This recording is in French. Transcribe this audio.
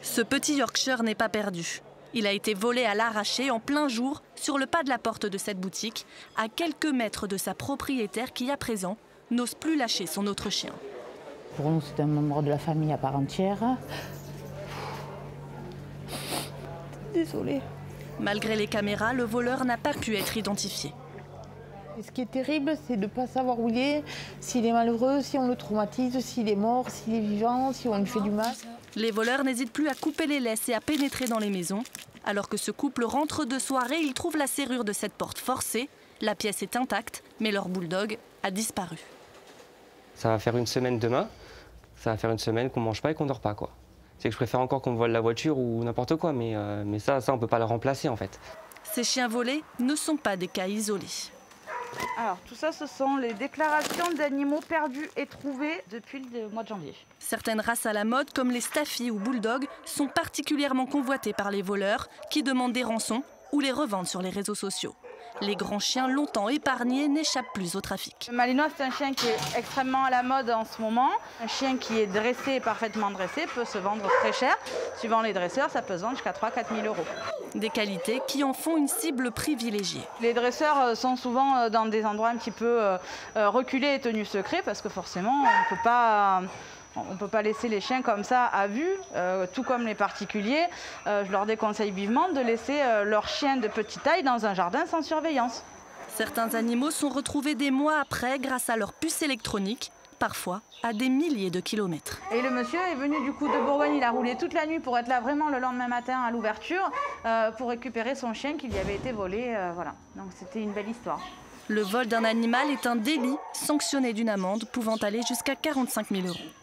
Ce petit Yorkshire n'est pas perdu. Il a été volé à l'arraché en plein jour sur le pas de la porte de cette boutique, à quelques mètres de sa propriétaire qui, à présent, n'ose plus lâcher son autre chien. Pour nous, c'est un membre de la famille à part entière. Désolée. Malgré les caméras, le voleur n'a pas pu être identifié. Et ce qui est terrible, c'est de ne pas savoir où il est, s'il est malheureux, si on le traumatise, s'il est mort, s'il est vivant, si on lui fait du mal. Les voleurs n'hésitent plus à couper les laisses et à pénétrer dans les maisons. Alors que ce couple rentre de soirée, ils trouvent la serrure de cette porte forcée. La pièce est intacte, mais leur bulldog a disparu. Ça va faire une semaine demain. Ça va faire une semaine qu'on ne mange pas et qu'on ne dort pas, quoi. C'est que je préfère encore qu'on me vole la voiture ou n'importe quoi, mais ça, on ne peut pas le remplacer, en fait. Ces chiens volés ne sont pas des cas isolés. Alors tout ça, ce sont les déclarations d'animaux perdus et trouvés depuis le mois de janvier. Certaines races à la mode, comme les Staffy ou Bulldog, sont particulièrement convoitées par les voleurs qui demandent des rançons ou les revendent sur les réseaux sociaux. Les grands chiens longtemps épargnés n'échappent plus au trafic. Le Malinois, c'est un chien qui est extrêmement à la mode en ce moment. Un chien qui est dressé, parfaitement dressé, peut se vendre très cher. Suivant les dresseurs, ça peut se vendre jusqu'à 3 000 à 4 000 euros. Des qualités qui en font une cible privilégiée. Les dresseurs sont souvent dans des endroits un petit peu reculés et tenus secrets parce que forcément, on ne peut pas laisser les chiens comme ça à vue, tout comme les particuliers. Je leur déconseille vivement de laisser leurs chiens de petite taille dans un jardin sans surveillance. Certains animaux sont retrouvés des mois après grâce à leur puce électronique, parfois à des milliers de kilomètres. Et le monsieur est venu du coup de Bourgogne, il a roulé toute la nuit pour être là vraiment le lendemain matin à l'ouverture pour récupérer son chien qui lui avait été volé. Voilà. Donc c'était une belle histoire. Le vol d'un animal est un délit sanctionné d'une amende pouvant aller jusqu'à 45 000 euros.